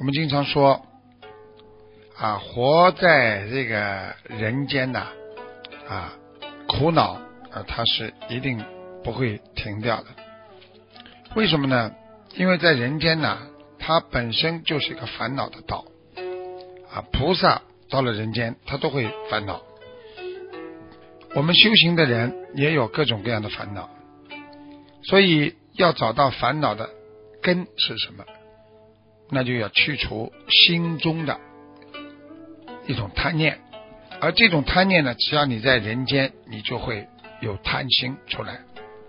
我们经常说活在这个人间呐，苦恼它是一定不会停掉的。为什么呢？因为在人间呐，它本身就是一个烦恼的道菩萨到了人间他都会烦恼，我们修行的人也有各种各样的烦恼，所以要找到烦恼的根是什么，那就要去除心中的一种贪念，而这种贪念呢，只要你在人间，你就会有贪心出来。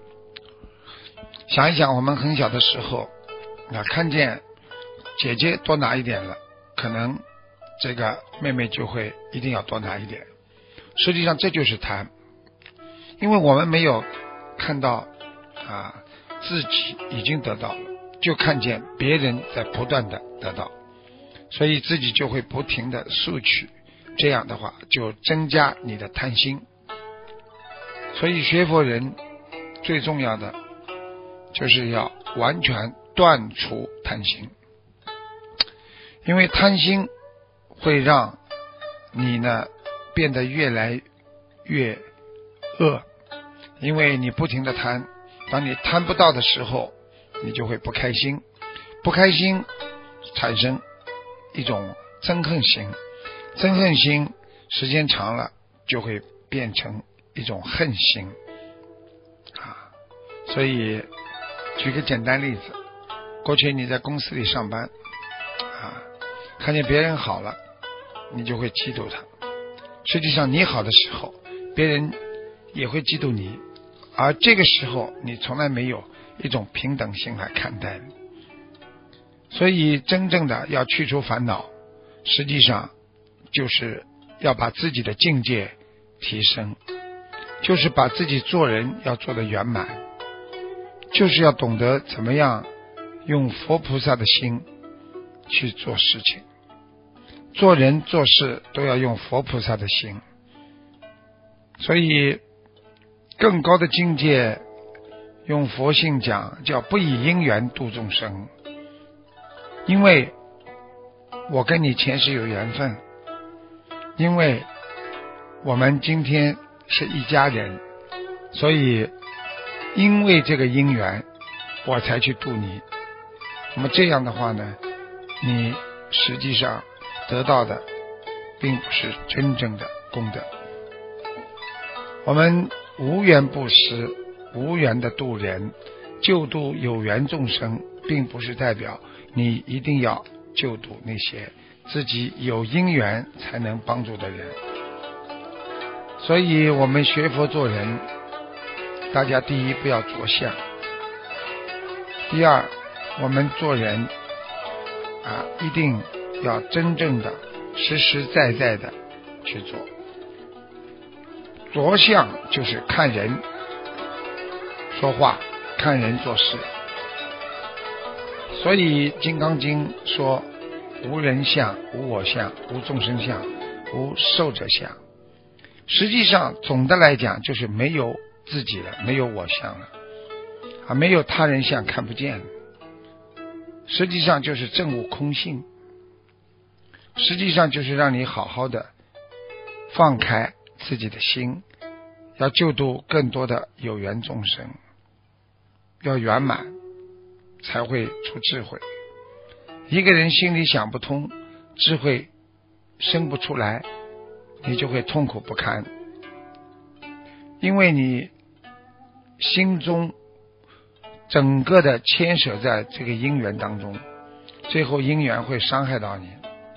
想一想，我们很小的时候看见姐姐多拿一点了，可能这个妹妹就会一定要多拿一点，实际上这就是贪，因为我们没有看到自己已经得到了，就看见别人在不断的得到，所以自己就会不停的索取，这样的话就增加你的贪心。所以学佛人最重要的就是要完全断除贪心，因为贪心会让你呢变得越来越恶，因为你不停的贪，当你贪不到的时候，你就会不开心，不开心产生一种憎恨心，憎恨心时间长了就会变成一种恨心所以举个简单例子，过去你在公司里上班看见别人好了，你就会嫉妒他，实际上你好的时候别人也会嫉妒你，而这个时候你从来没有一种平等心来看待。所以真正的要去除烦恼，实际上就是要把自己的境界提升，就是把自己做人要做得圆满，就是要懂得怎么样用佛菩萨的心去做事情，做人做事都要用佛菩萨的心。所以更高的境界，用佛性讲叫不以因缘度众生，因为我跟你前世有缘分，因为我们今天是一家人，所以因为这个因缘我才去度你。那么这样的话呢，你实际上得到的并不是真正的功德。我们无缘布施，无缘的度人，救度有缘众生，并不是代表你一定要救度那些自己有因缘才能帮助的人。所以我们学佛做人，大家第一不要着相，第二我们做人一定要真正的实实在在的去做。着相就是看人说话，看人做事。所以《金刚经》说无人相，无我相，无众生相，无寿者相。实际上总的来讲就是没有自己了，没有我相了没有他人相，看不见。实际上就是证悟空性，实际上就是让你好好的放开自己的心，要救度更多的有缘众生，要圆满才会出智慧。一个人心里想不通，智慧生不出来，你就会痛苦不堪，因为你心中整个的牵扯在这个因缘当中，最后因缘会伤害到你。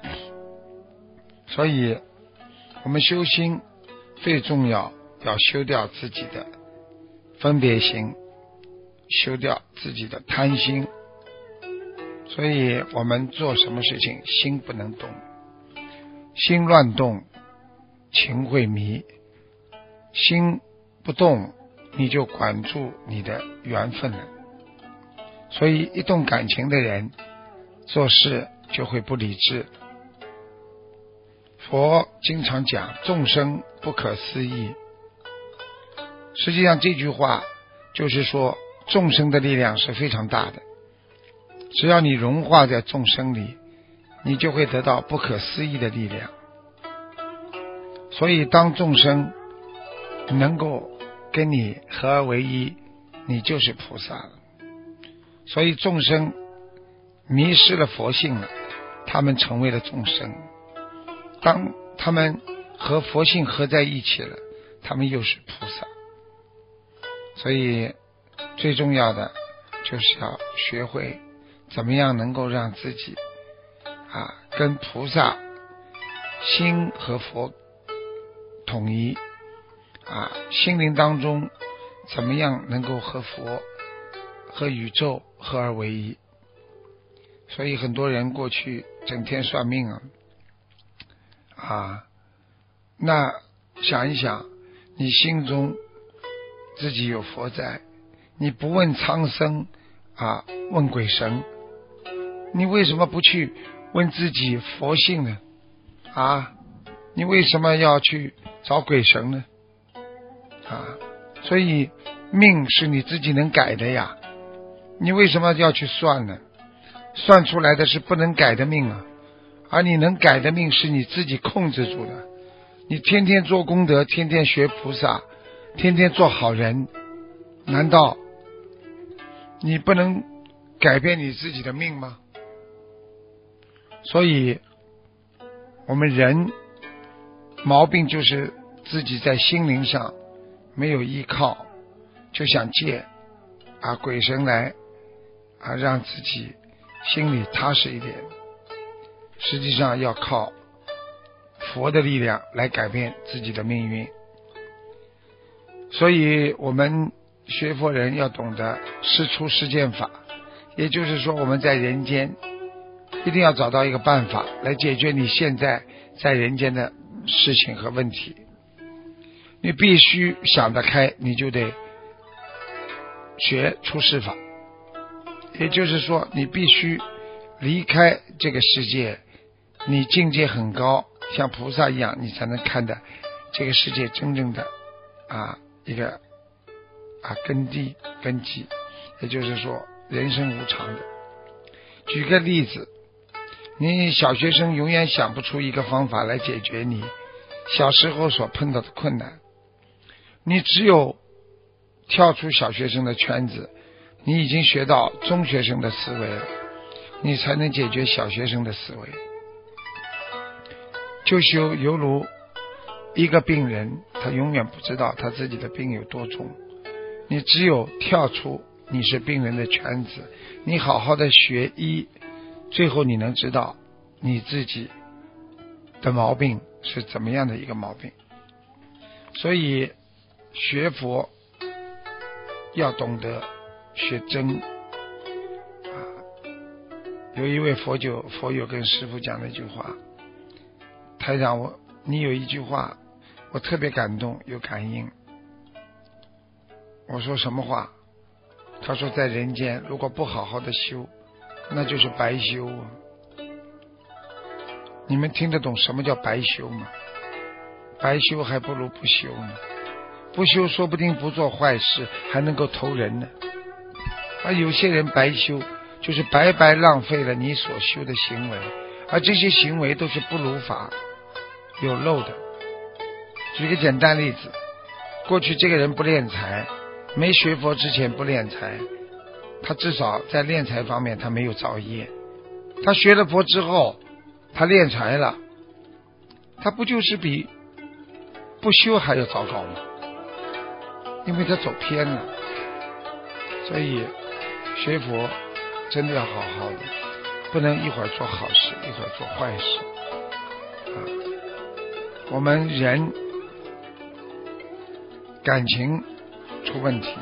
所以我们修心最重要修掉自己的分别心，修掉自己的贪心。所以我们做什么事情心不能动，心乱动情会迷，心不动你就管住你的缘分了。所以一动感情的人做事就会不理智。佛经常讲众生不可思议，实际上这句话就是说众生的力量是非常大的，只要你融化在众生里， 你就会得到不可思议的力量。所以当众生能够跟你合而为一，你就是菩萨了。所以众生迷失了佛性了，他们成为了众生。当他们和佛性合在一起了，他们又是菩萨。所以最重要的就是要学会怎么样能够让自己跟菩萨心和佛统一心灵当中怎么样能够和佛和宇宙合而为一。所以很多人过去整天算命那想一想，你心中自己有佛在，你不问苍生问鬼神，你为什么不去问自己佛性呢？你为什么要去找鬼神呢？所以命是你自己能改的呀，你为什么要去算呢？算出来的是不能改的命而你能改的命是你自己控制住的。你天天做功德，天天学菩萨，天天做好人，难道你不能改变你自己的命吗？所以我们人毛病就是自己在心灵上没有依靠，就想借鬼神来让自己心里踏实一点。实际上要靠佛的力量来改变自己的命运。所以我们学佛人要懂得事出世间法，也就是说我们在人间一定要找到一个办法来解决你现在在人间的事情和问题。你必须想得开，你就得学出世法，也就是说你必须离开这个世界，你境界很高，像菩萨一样，你才能看得这个世界真正的一个根基，也就是说人生无常的。举个例子，你小学生永远想不出一个方法来解决你小时候所碰到的困难，你只有跳出小学生的圈子，你已经学到中学生的思维了，你才能解决小学生的思维。就犹如一个病人，他永远不知道他自己的病有多重，你只有跳出你是病人的圈子，你好好的学医，最后你能知道你自己的毛病是怎么样的一个毛病。所以学佛要懂得学真有一位佛友跟师父讲了一句话，台长你有一句话我特别感动有感应。我说什么话？他说在人间如果不好好的修，那就是白修你们听得懂什么叫白修吗？白修还不如不修呢，不修说不定不做坏事还能够投人呢。而有些人白修就是白白浪费了你所修的行为，而这些行为都是不如法有漏的。举个简单例子，过去这个人不敛财，没学佛之前不敛财，他至少在敛财方面他没有造业。他学了佛之后他敛财了，他不就是比不修还要糟糕吗？因为他走偏了。所以学佛真的要好好的，不能一会儿做好事一会儿做坏事我们人感情出问题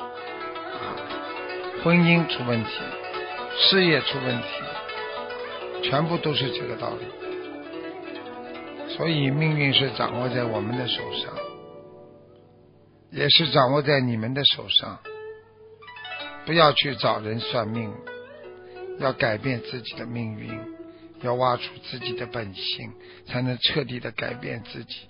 婚姻出问题，事业出问题，全部都是这个道理。所以命运是掌握在我们的手上，也是掌握在你们的手上。不要去找人算命，要改变自己的命运，要挖出自己的本性，才能彻底的改变自己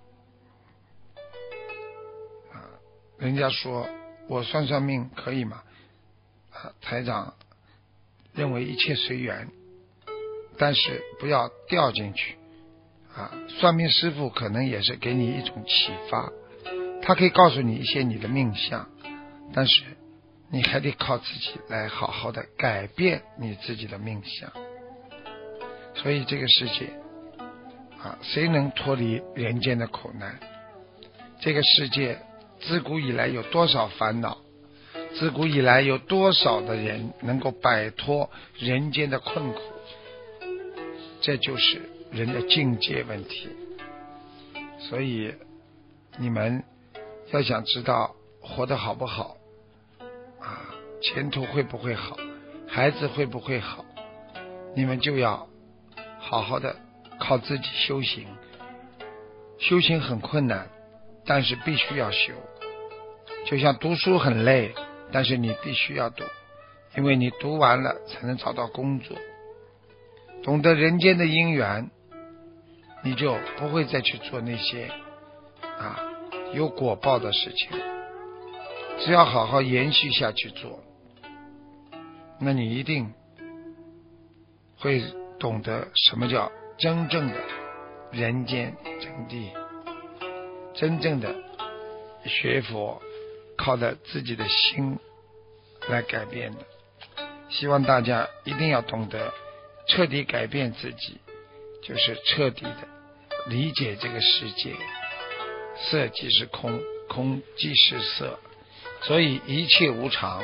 人家说我算算命可以吗？台长认为一切随缘， 但是不要掉进去啊。算命师傅可能也是给你一种启发，他可以告诉你一些你的命相，但是你还得靠自己来好好的改变你自己的命相。所以这个世界啊，谁能脱离人间的苦难？这个世界自古以来有多少烦恼，自古以来有多少的人能够摆脱人间的困苦，这就是人的境界问题。所以你们要想知道活得好不好啊，前途会不会好，孩子会不会好，你们就要好好的靠自己修行。修行很困难，但是必须要修。就像读书很累，但是你必须要读，因为你读完了才能找到工作。懂得人间的因缘，你就不会再去做那些有果报的事情。只要好好延续下去做，那你一定会懂得什么叫真正的人间真谛。真正的学佛靠着自己的心来改变的。希望大家一定要懂得彻底改变自己，就是彻底的理解这个世界，色即是空，空即是色，所以一切无常。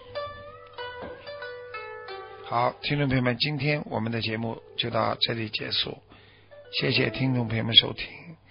好，听众朋友们，今天我们的节目就到这里结束，谢谢听众朋友们收听。